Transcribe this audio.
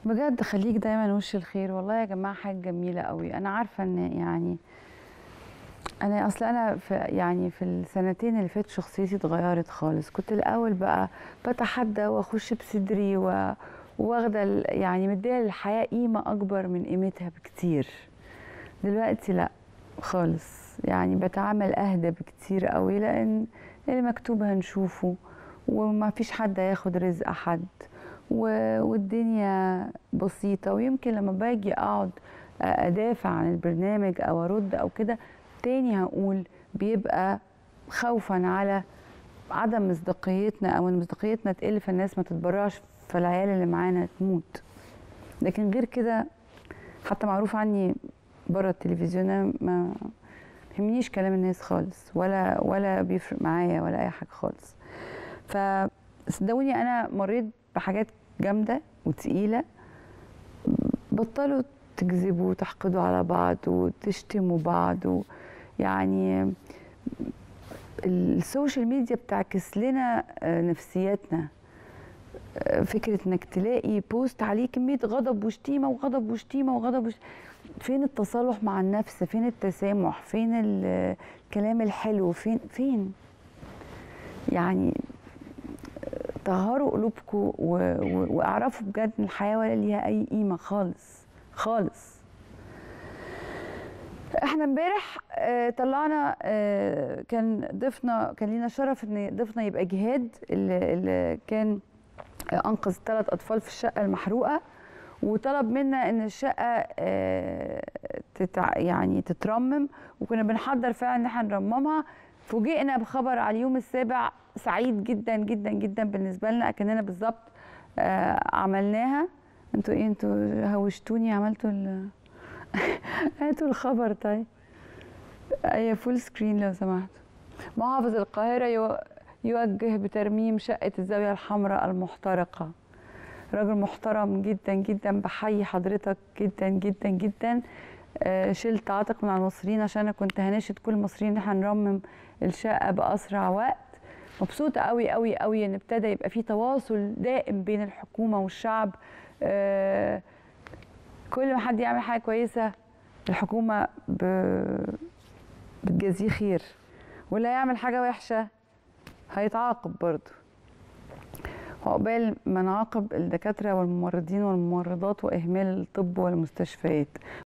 بجد خليك دايما وش الخير. والله يا جماعة حاجة جميلة قوي. أنا عارفة إن أنا في السنتين اللي فاتوا شخصيتي اتغيرت خالص. كنت الأول بقى بتحدى وأخش بصدري واخدة مدية للحياة قيمة أكبر من قيمتها بكتير. دلوقتي لأ خالص، بتعامل أهدى بكتير قوي، لأن اللي مكتوب هنشوفه وما فيش حد هياخد رزق حد، والدنيا بسيطة. ويمكن لما باجي أقعد أدافع عن البرنامج أو أرد أو كده تاني هقول بيبقى خوفا على عدم مصداقيتنا أو إن مصداقيتنا تقل فالناس ما تتبرعش فالعيال اللي معانا تموت. لكن غير كده حتى معروف عني بره التلفزيون أنا ما يهمنيش كلام الناس خالص، ولا بيفرق معايا ولا أي حاجة خالص. فصدقوني أنا مريت بحاجات جامدة وتقيلة. بطلوا تكذبوا وتحقدوا على بعض وتشتموا بعض السوشيال ميديا بتعكس لنا نفسياتنا. فكرة انك تلاقي بوست عليه كمية غضب وشتيمة وغضب وشتيمة وغضب فين التصالح مع النفس؟ فين التسامح؟ فين الكلام الحلو؟ فين طهروا قلوبكم واعرفوا بجد ان الحياه ولا ليها اي قيمه خالص خالص. احنا امبارح طلعنا، كان لينا شرف ان ضيفنا يبقى جهاد اللي كان انقذ 3 اطفال في الشقه المحروقه، وطلب منا ان الشقه تترمم، وكنا بنحضر فعلا ان احنا نرممها. فوجئنا بخبر على اليوم السابع سعيد جدا جدا جدا بالنسبه لنا، اكننا بالظبط عملناها. انتوا هوشتوني، عملتوا هاتوا الخبر. طيب اي فول سكرين لو سمحتوا. محافظ القاهره يوجه بترميم شقه الزاويه الحمراء المحترقه. راجل محترم جدا جدا، بحيي حضرتك جدا جدا جدا. شلت عاتق من على المصريين عشان انا كنت هناشد كل المصريين ان احنا نرمم الشقه باسرع وقت. مبسوطه قوي قوي قوي ان ابتدى يبقى في تواصل دائم بين الحكومه والشعب. كل ما حد يعمل حاجه كويسه الحكومه بتجازيه خير، واللي هيعمل حاجه وحشه هيتعاقب برضه. وعقبال ما نعاقب الدكاتره والممرضين والممرضات واهمال الطب والمستشفيات.